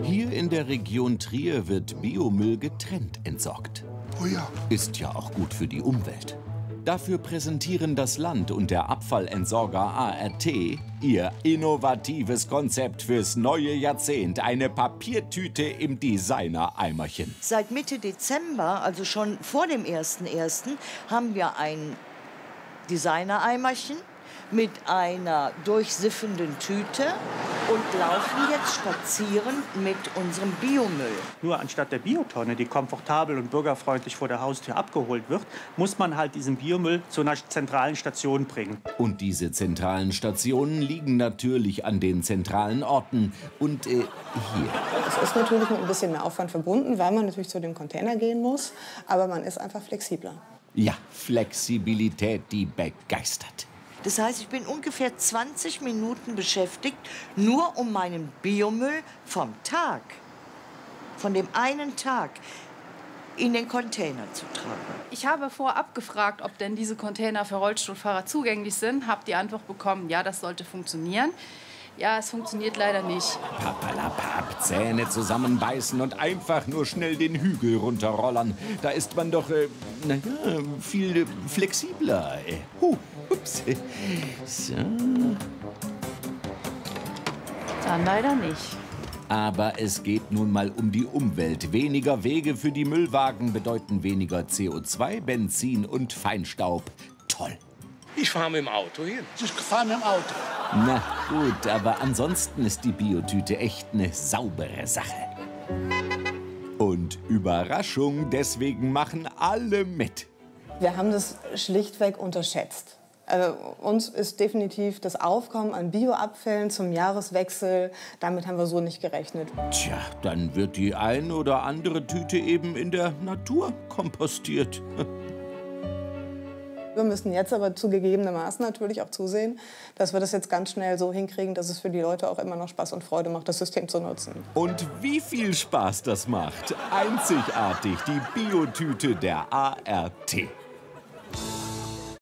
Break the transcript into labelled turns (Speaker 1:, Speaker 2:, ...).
Speaker 1: Hier in der Region Trier wird Biomüll getrennt entsorgt.
Speaker 2: Oh ja.
Speaker 1: Ist ja auch gut für die Umwelt. Dafür präsentieren das Land und der Abfallentsorger ART ihr innovatives Konzept fürs neue Jahrzehnt. Eine Papiertüte im Designer-Eimerchen.
Speaker 3: Seit Mitte Dezember, also schon vor dem 1.1., haben wir ein Designer-Eimerchen mit einer durchsiffenden Tüte und laufen jetzt spazieren mit unserem Biomüll.
Speaker 4: Nur anstatt der Biotonne, die komfortabel und bürgerfreundlich vor der Haustür abgeholt wird, muss man halt diesen Biomüll zu einer zentralen Station bringen.
Speaker 1: Und diese zentralen Stationen liegen natürlich an den zentralen Orten. Und hier.
Speaker 5: Es ist natürlich mit ein bisschen mehr Aufwand verbunden, weil man natürlich zu dem Container gehen muss. Aber man ist einfach flexibler.
Speaker 1: Ja, Flexibilität, die begeistert.
Speaker 3: Das heißt, ich bin ungefähr 20 Minuten beschäftigt, nur um meinen Biomüll vom Tag, von dem einen Tag, in den Container zu tragen.
Speaker 6: Ich habe vorab gefragt, ob denn diese Container für Rollstuhlfahrer zugänglich sind. Habe die Antwort bekommen, ja, das sollte funktionieren. Ja, es funktioniert leider nicht.
Speaker 1: Papalapap, Zähne zusammenbeißen und einfach nur schnell den Hügel runterrollern. Da ist man doch, viel flexibler. Ups. So.
Speaker 6: Dann leider nicht.
Speaker 1: Aber es geht nun mal um die Umwelt. Weniger Wege für die Müllwagen bedeuten weniger CO2, Benzin und Feinstaub. Toll.
Speaker 2: Ich fahre mit dem Auto hin. Ich fahre mit dem Auto.
Speaker 1: Na gut, aber ansonsten ist die Biotüte echt eine saubere Sache. Und Überraschung, deswegen machen alle mit.
Speaker 5: Wir haben das schlichtweg unterschätzt. Also uns ist definitiv das Aufkommen an Bioabfällen zum Jahreswechsel, damit haben wir so nicht gerechnet.
Speaker 1: Tja, dann wird die ein oder andere Tüte eben in der Natur kompostiert.
Speaker 5: Wir müssen jetzt aber zugegebenermaßen natürlich auch zusehen, dass wir das jetzt ganz schnell so hinkriegen, dass es für die Leute auch immer noch Spaß und Freude macht, das System zu nutzen.
Speaker 1: Und wie viel Spaß das macht. Einzigartig, die Biotüte der ART.